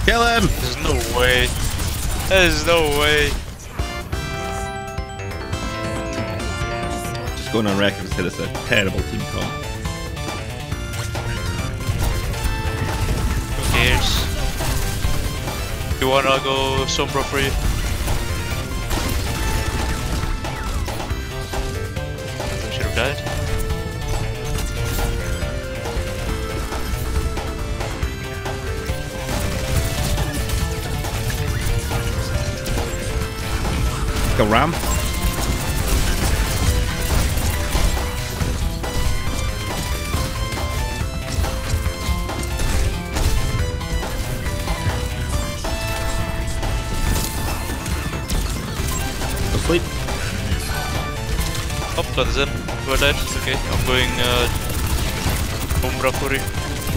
Kill him! There's no way. There's no way. Just going on record to say this is a terrible team comp. Who cares? You wanna go Sombra for you? I should have died. Go Ram. Go sleep. Oh, guns in. We're dead. Okay, I'm going Sombra for you.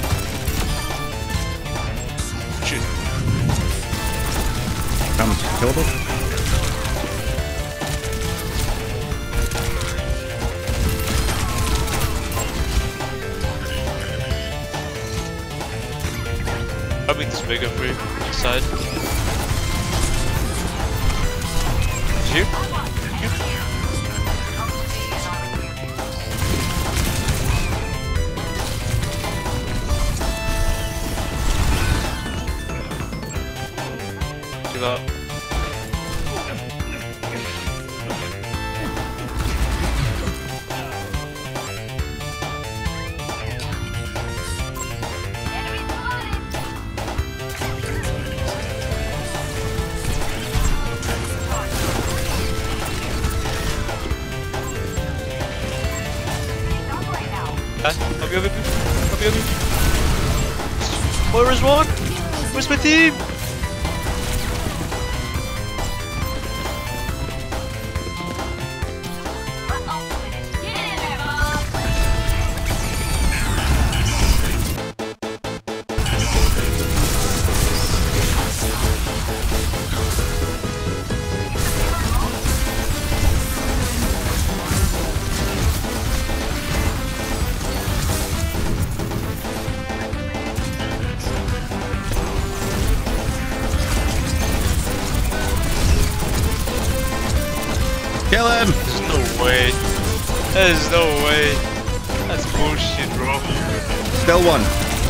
Shoot. Ram's killable. I'll make this bigger for you. Inside. Here? Do that. Up you. Where is one? Where's my team? Kill him! There's no way. There's no way. That's bullshit, bro. Still one.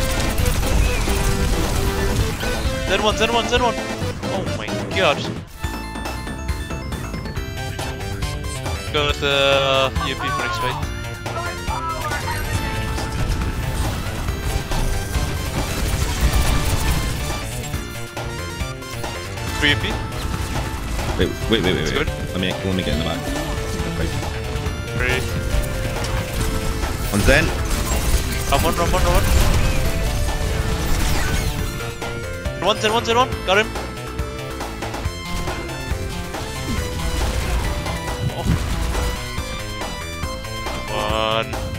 Zen one. Oh my god. Got the EMP for next fight. Free EMP? Wait. Good. Let me get in the back. Okay. Free. On Zen. Run one. Zen one. Got him. Oh. Come on.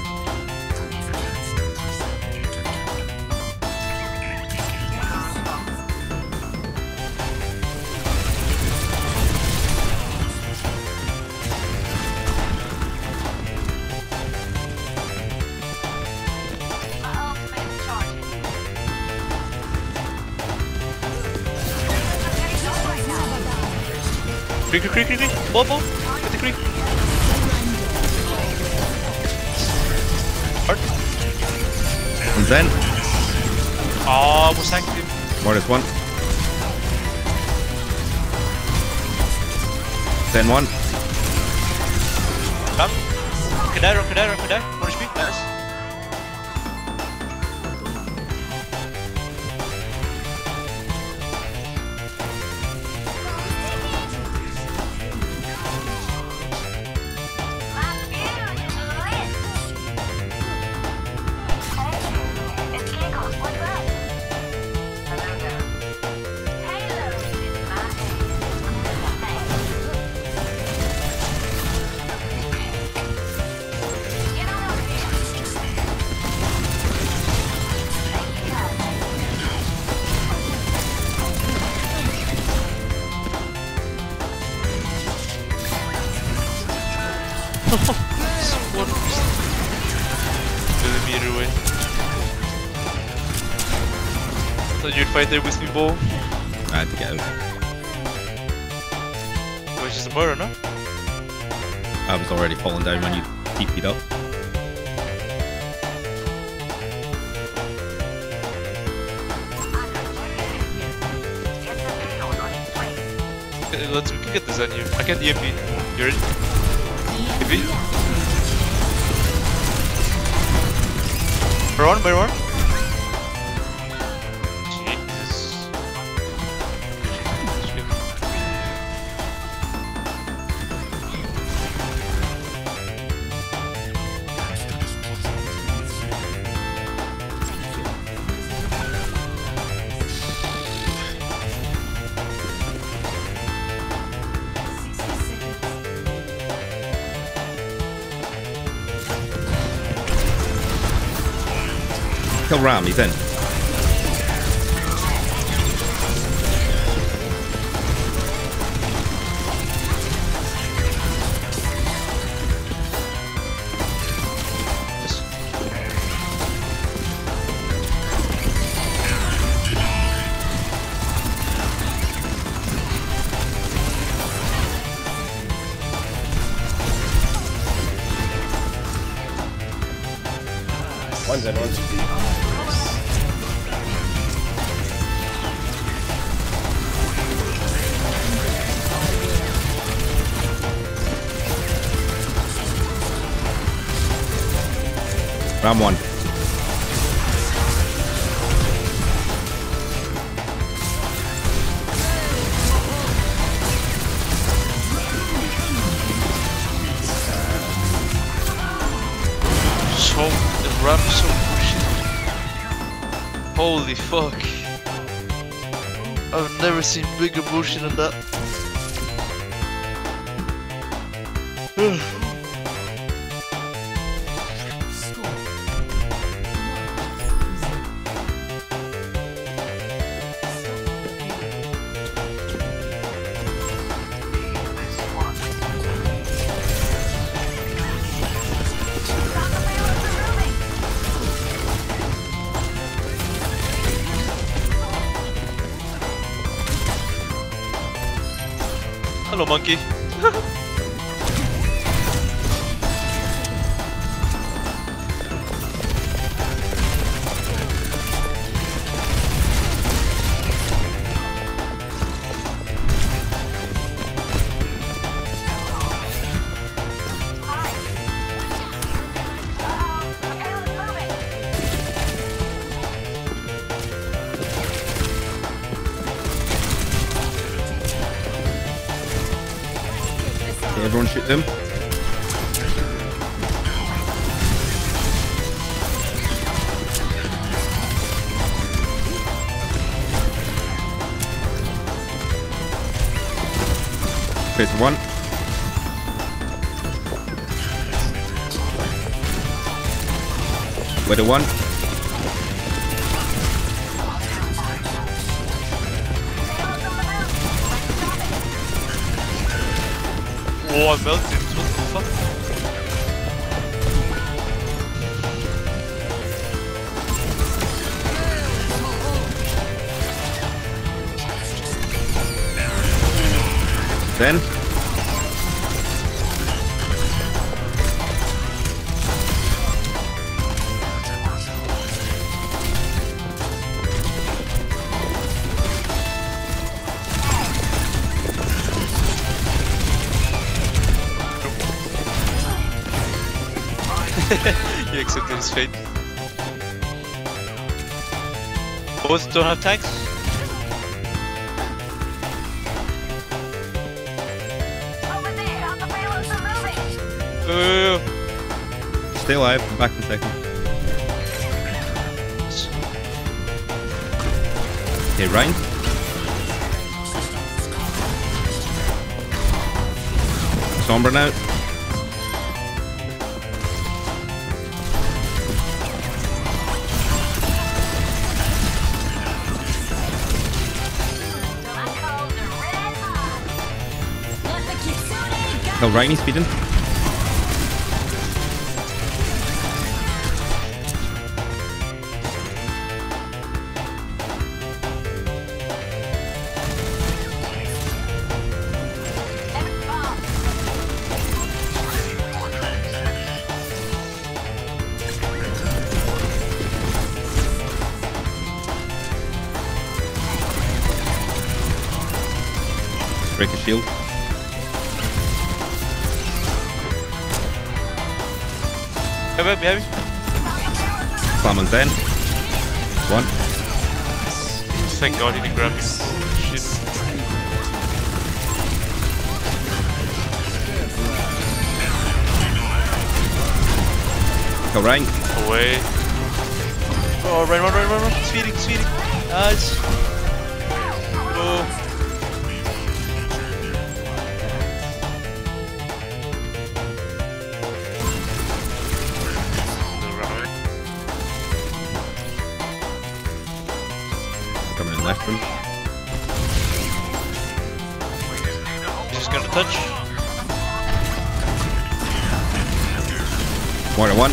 Creek. Ball. Get the creek. Hard. On Zen. Oh, almost tanked him. Mortis one. Zen one. Come. Kadai. 1 HP. Nice. Thought you'd fight there with me, Bo. I had to get out. It was just a murder, no? I was already falling down when you TP'd up. We can get this on you. I can't EMP. You're in. EMP? We're on. Jesus. Kill Ram, he's in. One's in, one's in. Ram 1. The Ram is so bullshit. Holy fuck. I've never seen bigger bullshit than that. Hello, monkey. Everyone shoot them. Phase 1. Widow 1. Oh, I melted. What the fuck? Then. He accepted his fate. Both don't have tanks? Over there, the payloads are moving. Stay alive. I'm back in a second. Okay, Ryan. Sombra now. Kill Ryan, he's speeding. Break a shield. Behind me. Salmon's in. One. Thank God he didn't grab me. Shit. Go rank. Away. Oh, run. It's feeding. Nice. Oh. Coming in left room. Just gonna touch. More than one.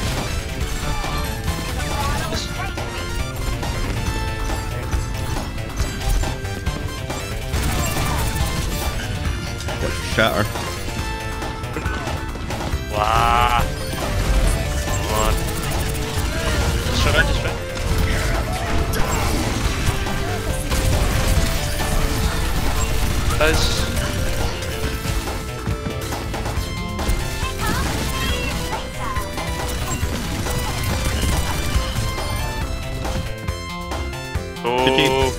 Watch your shatter. Wow. Come on. Just try. Nice. Oh.